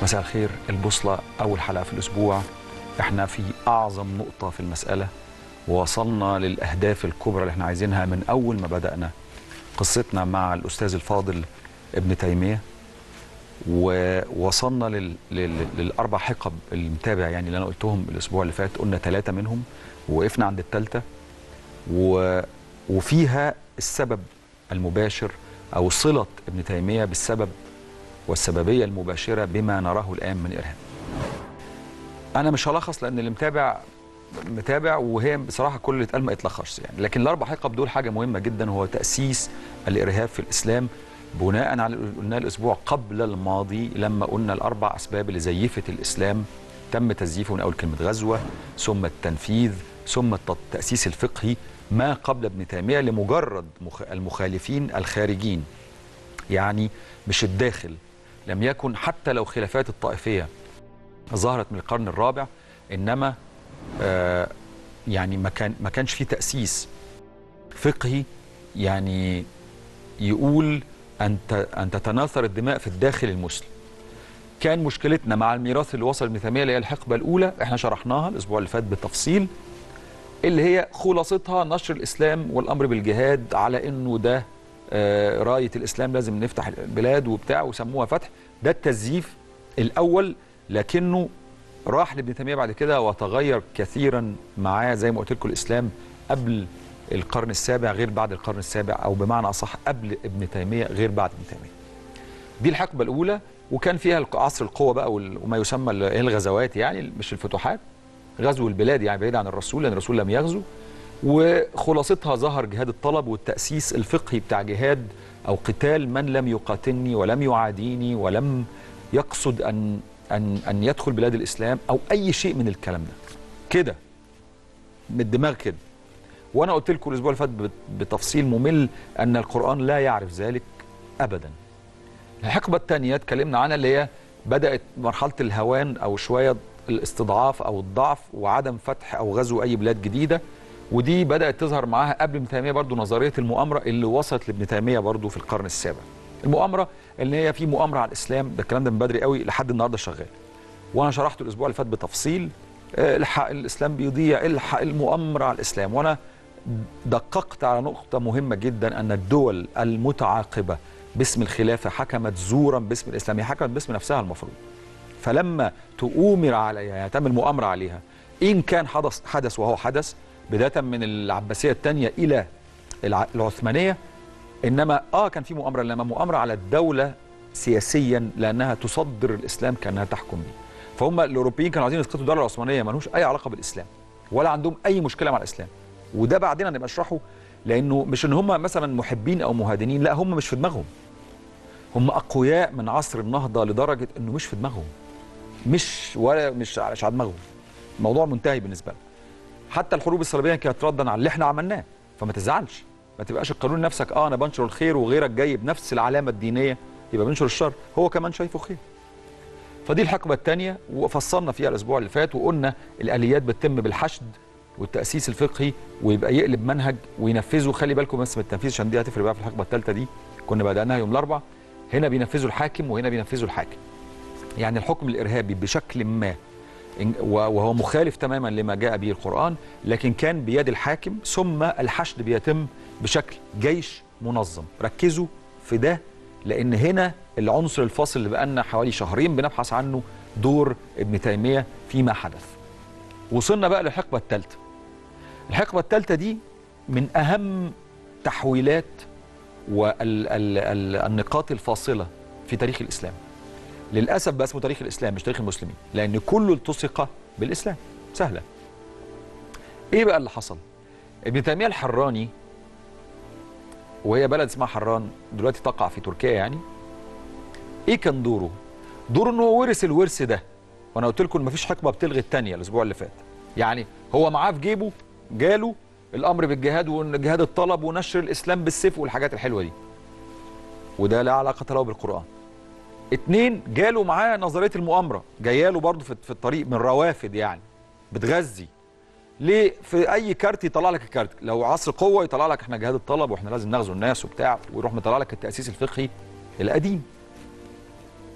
مساء الخير. البوصلة أول حلقة في الأسبوع. احنا في أعظم نقطة في المسألة، ووصلنا للأهداف الكبرى اللي احنا عايزينها من أول ما بدأنا قصتنا مع الأستاذ الفاضل ابن تيمية، ووصلنا للأربع حقب المتابع يعني اللي أنا قلتهم الأسبوع اللي فات. قلنا 3 منهم ووقفنا عند الثالثة، وفيها السبب المباشر أو صلة ابن تيمية بالسبب والسببية المباشرة بما نراه الآن من إرهاب. أنا مش هلخص لأن اللي متابع، وهي بصراحة كل اللي اتقال ما يتلخصش يعني، لكن الأربع حقب دول حاجة مهمة جدا، هو تأسيس الإرهاب في الإسلام بناء على اللي قلناه الأسبوع قبل الماضي لما قلنا الأربع أسباب اللي زيفت الإسلام. تم تزييفه من أول كلمة غزوة، ثم التنفيذ، ثم التأسيس الفقهي ما قبل ابن تيمية لمجرد المخالفين الخارجين، يعني مش الداخل. لم يكن حتى لو خلافات الطائفية ظهرت من القرن الرابع، إنما يعني ما كانش في تأسيس فقهي يعني يقول أن تتناثر الدماء في الداخل المسلم. كان مشكلتنا مع الميراث اللي وصل ابن تيمية اللي هي الحقبة الأولى، احنا شرحناها الأسبوع اللي فات بالتفصيل، اللي هي خلاصتها نشر الإسلام والأمر بالجهاد على إنه ده راية الإسلام لازم نفتح البلاد وبتاع، وسموها فتح. ده التزييف الأول، لكنه راح لابن تيمية بعد كده وتغير كثيرا معاه. زي ما قلت لكم الإسلام قبل القرن السابع غير بعد القرن السابع، أو بمعنى أصح قبل ابن تيمية غير بعد ابن تيمية. دي الحقبة الأولى، وكان فيها عصر القوة بقى وما يسمى الغزوات، يعني مش الفتوحات، غزو البلاد يعني بعيد عن الرسول لأن الرسول لم يغزو. وخلاصتها ظهر جهاد الطلب والتأسيس الفقهي بتاع جهاد أو قتال من لم يقاتلني ولم يعاديني ولم يقصد أن يدخل بلاد الإسلام أو أي شيء من الكلام ده كده من الدماغ كده. وأنا قلت لكم الأسبوع اللي فات بتفصيل ممل أن القرآن لا يعرف ذلك أبدا. الحقبة الثانية اتكلمنا عنها، اللي هي بدأت مرحلة الهوان أو شوية الاستضعاف أو الضعف وعدم فتح أو غزو أي بلاد جديدة، ودي بدأت تظهر معاها قبل ابن تيمية برضو نظرية المؤامرة اللي وصلت لابن تيمية برضو في القرن السابع. المؤامرة اللي هي في مؤامرة على الإسلام، ده الكلام ده من بدري قوي لحد النهارده شغال، وأنا شرحته الأسبوع اللي فات بتفصيل. الحق الإسلام بيضيع، الحق المؤامرة على الإسلام. وأنا دققت على نقطة مهمة جدا، أن الدول المتعاقبة باسم الخلافة حكمت زورا باسم الإسلام، هي حكمت باسم نفسها المفروض. فلما تؤمر عليها يعني تعمل مؤامرة عليها، إن كان حدث وهو حدث بداية من العباسية الثانية إلى العثمانية، إنما كان في مؤامرة، لما مؤامرة على الدولة سياسيا لأنها تصدر الإسلام كأنها تحكم به. فهم الأوروبيين كانوا عايزين يسقطوا الدولة العثمانية، ملوش أي علاقة بالإسلام ولا عندهم أي مشكلة مع الإسلام. وده بعدين هنبقى نشرحه، لأنه مش إن هم مثلا محبين أو مهادنين، لا، هم مش في دماغهم. هم أقوياء من عصر النهضة لدرجة إنه مش في دماغهم، مش على دماغهم. الموضوع منتهي بالنسبة لهم. حتى الحروب الصليبية كانت ردا على اللي احنا عملناه، فما تزعلش، ما تبقاش القانون نفسك انا بنشر الخير وغيرك جاي بنفس العلامة الدينية يبقى بنشر الشر، هو كمان شايفه خير. فدي الحقبة الثانية وفصلنا فيها الأسبوع اللي فات، وقلنا الآليات بتتم بالحشد والتأسيس الفقهي، ويبقى يقلب منهج وينفذه. خلي بالكم بس من التنفيذ عشان دي هتفرق بقى في الحقبة الثالثة دي، كنا بدأناها يوم الأربعاء. هنا بينفذوا الحاكم وهنا بينفذوا الحاكم، يعني الحكم الإرهابي بشكل ما وهو مخالف تماما لما جاء به القرآن، لكن كان بيد الحاكم، ثم الحشد بيتم بشكل جيش منظم. ركزوا في ده، لأن هنا العنصر الفاصل اللي بقالنا حوالي شهرين بنبحث عنه، دور ابن تيمية فيما حدث. وصلنا بقى للحقبة الثالثة. الحقبة الثالثة دي من أهم تحويلات والنقاط الفاصلة في تاريخ الإسلام. للأسف بقى اسمه تاريخ الإسلام مش تاريخ المسلمين، لأن كله التصق بالإسلام. سهلة. إيه بقى اللي حصل؟ ابن تيمية الحراني، وهي بلد اسمها حران دلوقتي تقع في تركيا يعني، إيه كان دوره؟ دوره إنه ورث الورث ده، وأنا قلت لكم مفيش حقبة بتلغي الثانية الأسبوع اللي فات. يعني هو معاه في جيبه، جاله الأمر بالجهاد وجهاد الطلب ونشر الإسلام بالسيف والحاجات الحلوة دي، وده لا علاقة له بالقرآن. 2 جاله معاه نظريه المؤامره، جاياله برضه في الطريق من روافد يعني بتغذي. ليه؟ في اي كارت يطلع لك الكارت، لو عصر قوه يطلع لك احنا جهاد الطلب واحنا لازم نغزو الناس وبتاع، ويروح مطلع لك التاسيس الفقهي القديم.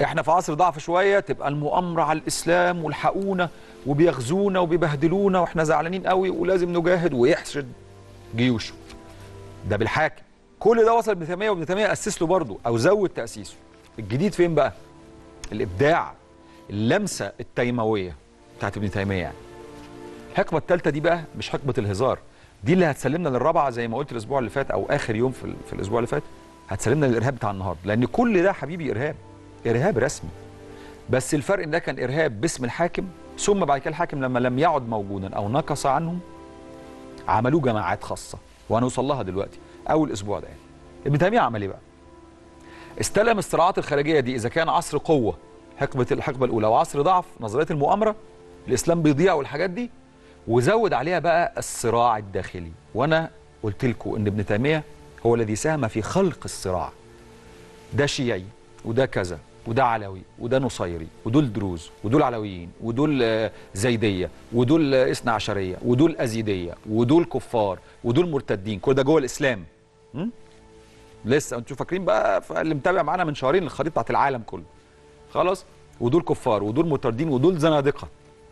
احنا في عصر ضعف شويه تبقى المؤامره على الاسلام والحقونا وبيغزونا وبيبهدلونا واحنا زعلانين قوي ولازم نجاهد، ويحشد جيوشه. ده بالحاكم. كل ده وصل ابن تيميه، وابن تيميه اسس له برضه او زود تاسيسه. الجديد فين بقى؟ الابداع، اللمسه التيمويه بتاعت ابن تيميه يعني. الحقبه الثالثه دي بقى مش حقبه الهزار، دي اللي هتسلمنا للرابعه زي ما قلت الاسبوع اللي فات او اخر يوم في الاسبوع اللي فات، هتسلمنا للارهاب بتاع النهارده، لان كل ده حبيبي ارهاب، ارهاب رسمي. بس الفرق ان ده كان ارهاب باسم الحاكم، ثم بعد كده الحاكم لما لم يعد موجودا او نقص عنهم عملوه جماعات خاصه، وهنوصل لها دلوقتي. اول اسبوع ده يعني ابن تيميه عمل ايه بقى؟ استلم الصراعات الخارجيه دي، اذا كان عصر قوه الحقبه الاولى وعصر ضعف نظريه المؤامره الاسلام بيضيع والحاجات دي، وزود عليها بقى الصراع الداخلي. وانا قلت لكم ان ابن تيميه هو الذي ساهم في خلق الصراع. ده شيعي وده كذا وده علوي وده نصيري ودول دروز ودول علويين ودول زيديه ودول اثنا عشريه ودول ازيديه ودول كفار ودول مرتدين، كل ده جوه الاسلام. لسه انتوا فاكرين بقى اللي متابع معانا من شهرين الخريطه بتاعت العالم كله. خلاص، ودول كفار ودول مرتدين ودول زنادقه.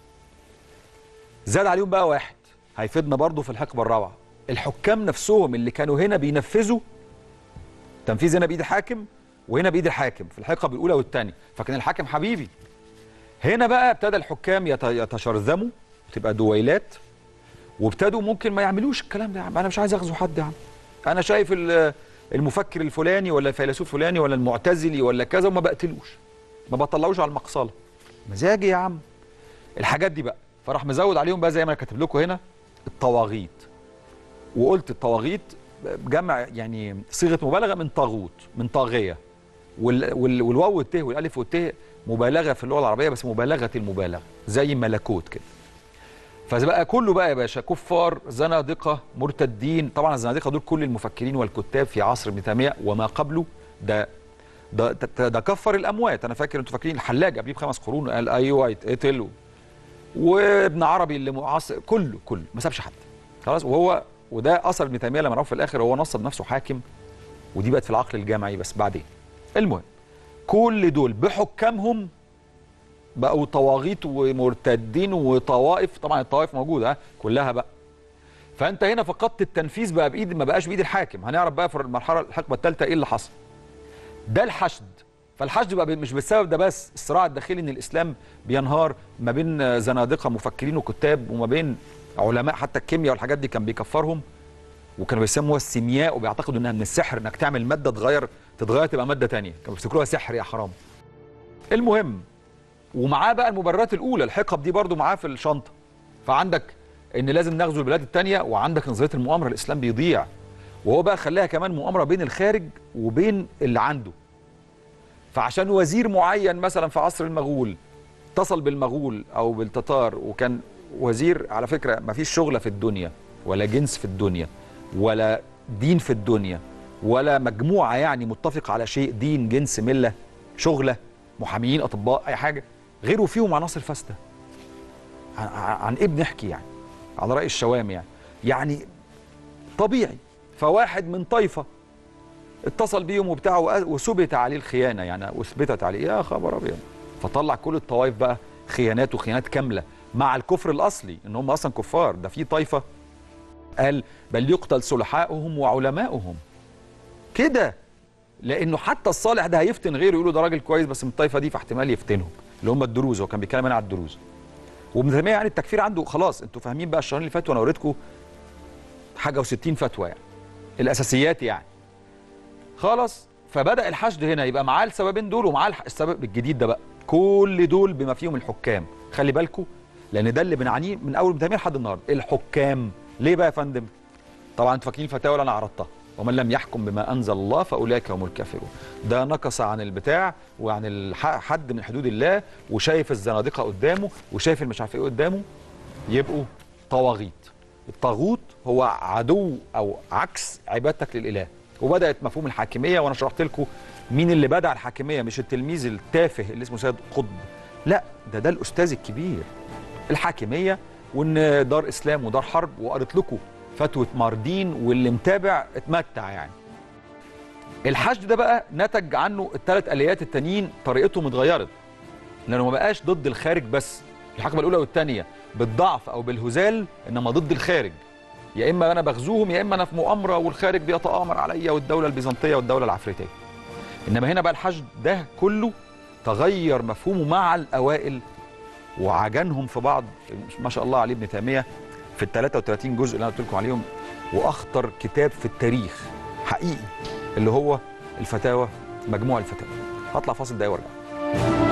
زاد عليهم بقى واحد هيفيدنا برضه في الحقبه الرابعه، الحكام نفسهم اللي كانوا هنا بينفذوا. تنفيذ هنا بايد الحاكم وهنا بايد الحاكم في الحقب الاولى والثانيه، فكان الحاكم حبيبي. هنا بقى ابتدى الحكام يتشرذموا وتبقى دويلات، وابتدوا ممكن ما يعملوش الكلام ده. يا عم انا مش عايز اغزو حد، يا عم انا شايف المفكر الفلاني ولا الفيلسوف الفلاني ولا المعتزلي ولا كذا وما بقتلوش، ما بطلعوش على المقصله، مزاجي يا عم. الحاجات دي بقى فراح مزود عليهم بقى زي ما انا كاتب لكم هنا الطواغيت. وقلت الطواغيت جمع يعني صيغه مبالغه من طاغوت، من طاغيه، والواو والته والالف والته مبالغه في اللغه العربيه، بس مبالغه المبالغه زي ملكوت كده. فبقى كله بقى يا باشا كفار زنادقه مرتدين. طبعا الزنادقه دول كل المفكرين والكتاب في عصر ابن تيميه وما قبله. ده كفر الاموات. انا فاكر انتوا فاكرين الحلاج قبليه ب5 قرون قال ايوه يتقتل، وابن عربي اللي معاصر كله ما سابش حد. خلاص، وده اثر ابن تيميه لما راح في الاخر هو نصب نفسه حاكم، ودي بقت في العقل الجامعي بس بعدين. المهم كل دول بحكامهم بقوا طواغيت ومرتدين وطوائف. طبعا الطوائف موجوده كلها بقى. فانت هنا فقدت التنفيذ بقى بايد، ما بقاش بايد الحاكم. هنعرف بقى في المرحله الحقبه الثالثه ايه اللي حصل. ده الحشد. فالحشد بقى مش بالسبب ده بس، الصراع الداخلي ان الاسلام بينهار ما بين زنادقه مفكرين وكتاب وما بين علماء، حتى الكيمياء والحاجات دي كان بيكفرهم، وكانوا بيسموها السيمياء وبيعتقدوا انها من السحر، انك تعمل ماده تتغير تبقى ماده ثانيه، كانوا بيفتكروها سحر يا حرام. المهم، ومعاه بقى المبررات الاولى، الحقب دي برضو معاه في الشنطه. فعندك ان لازم نغزو البلاد الثانيه، وعندك نظريه المؤامره الاسلام بيضيع، وهو بقى خلاها كمان مؤامره بين الخارج وبين اللي عنده. فعشان وزير معين مثلا في عصر المغول اتصل بالمغول او بالتتار، وكان وزير على فكره ما فيش شغله في الدنيا ولا جنس في الدنيا ولا دين في الدنيا ولا مجموعه يعني متفق على شيء، دين جنس مله شغله محاميين اطباء اي حاجه غيره فيهم عناصر فاسده. عن ايه بنحكي يعني؟ على راي الشوام يعني طبيعي. فواحد من طائفه اتصل بيهم وبتاع وثبت عليه الخيانه، يعني اثبتت عليه، يا خبر ابيض. فطلع كل الطوائف بقى خيانات وخيانات كامله مع الكفر الاصلي ان هم اصلا كفار. ده في طائفه قال بل يقتل صلحاؤهم وعلماؤهم كده، لانه حتى الصالح ده هيفتن غيره، يقولوا ده راجل كويس بس من الطائفه دي، فاحتمال يفتنهم، اللي هم الدروز. هو كان بيتكلم هنا على الدروز. وابن تيميه يعني التكفير عنده خلاص، انتوا فاهمين بقى الشهرين اللي فاتوا انا وريتكم حاجه و60 فتوى يعني الاساسيات يعني. خلاص، فبدا الحشد هنا يبقى معاه السببين دول ومعاه السبب الجديد ده بقى، كل دول بما فيهم الحكام. خلي بالكم لان ده اللي بنعانيه من اول ابن تيميه لحد النهارده، الحكام. ليه بقى يا فندم؟ طبعا انتوا فاكرين الفتاوى اللي انا عرضتها، ومن لم يحكم بما انزل الله فاولئك هم الكافرون. ده نقص عن البتاع وعن الحد من حدود الله، وشايف الزنادقه قدامه وشايف المش عارف ايه قدامه، يبقوا طواغيت. الطاغوت هو عدو او عكس عبادتك للاله. وبدات مفهوم الحاكميه، وانا شرحت لكم مين اللي بدع الحاكميه، مش التلميذ التافه اللي اسمه سيد قطب، لا ده الاستاذ الكبير. الحاكميه وان دار اسلام ودار حرب، وقريت لكم فتوى ماردين، واللي متابع اتمتع يعني. الحشد ده بقى نتج عنه الثلاث اليات التانيين طريقتهم اتغيرت، لانه ما بقاش ضد الخارج بس في الحقبه الاولى والثانيه بالضعف او بالهزال، انما ضد الخارج. يا اما انا بغزوهم يا اما انا في مؤامره والخارج بيتآمر عليا والدوله البيزنطيه والدوله العفريتيه. انما هنا بقى الحشد ده كله تغير مفهومه مع الاوائل وعجنهم في بعض. ما شاء الله عليه ابن تيميه في ال 33 جزء اللي انا قلت لكم عليهم، واخطر كتاب في التاريخ حقيقي اللي هو الفتاوى، مجموع الفتاوى. هطلع فاصل دقايق وارجع.